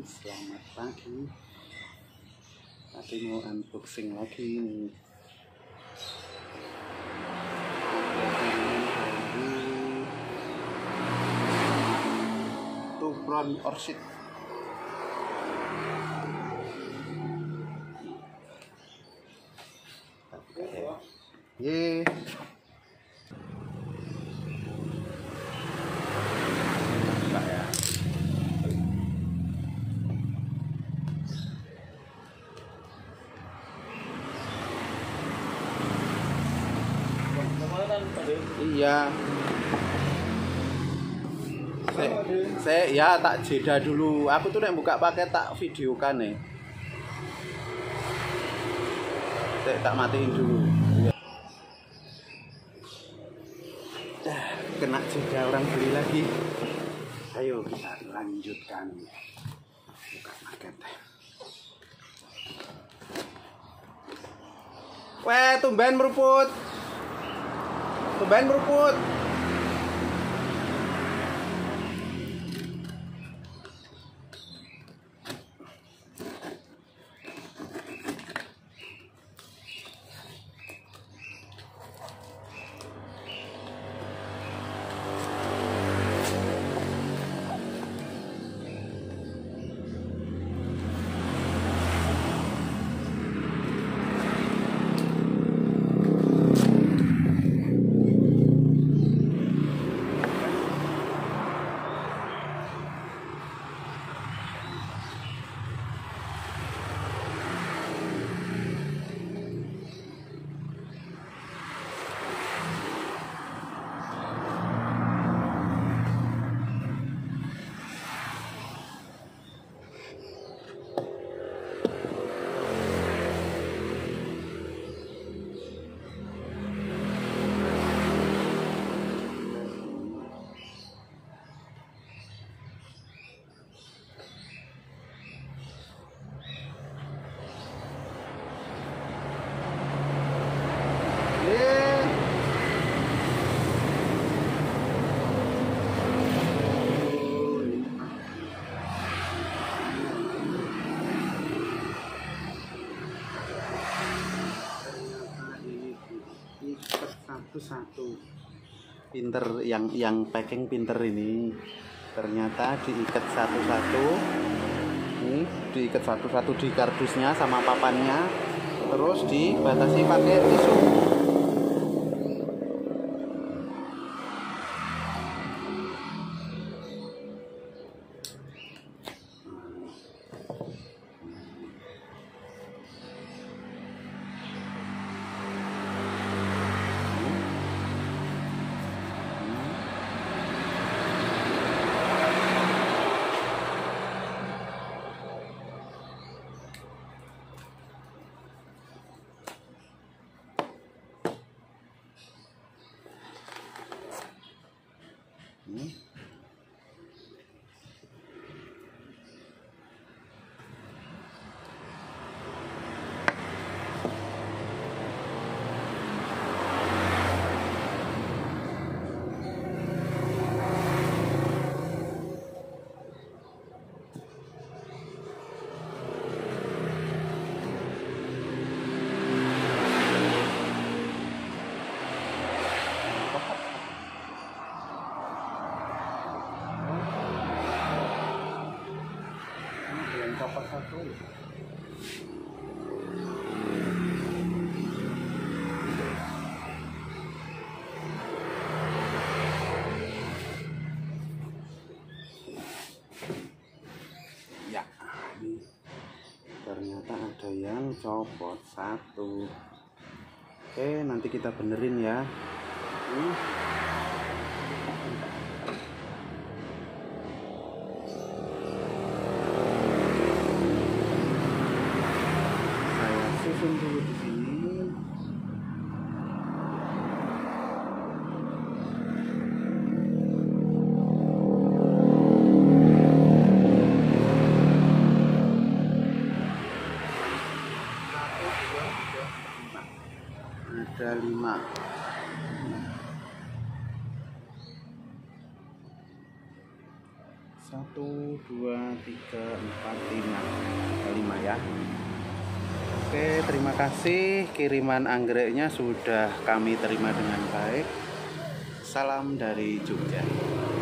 Selamat pagi. Tadi mau unboxing lagi nih. Itu brown orchid. Ye. Iya. Saya ya tak jeda dulu. Aku tuh nek buka paket tak videokan nih. Saya tak matiin dulu. Kena jeda orang beli lagi. Ayo kita lanjutkan buka paket. Weh, tumben meruput. Tumben meruput. Satu pinter yang packing pinter ini ternyata diikat satu-satu, ini diikat satu-satu di kardusnya sama papannya, terus dibatasi pakai tisu. Copot satu. Ya, ini ternyata ada yang copot satu. Oke, nanti kita benerin ya. Susun dulu di sini. Ada 5. 1, 2, 3, 4, 5. 5 ya. Oke, terima kasih. Kiriman anggreknya sudah kami terima dengan baik. Salam dari Jogja.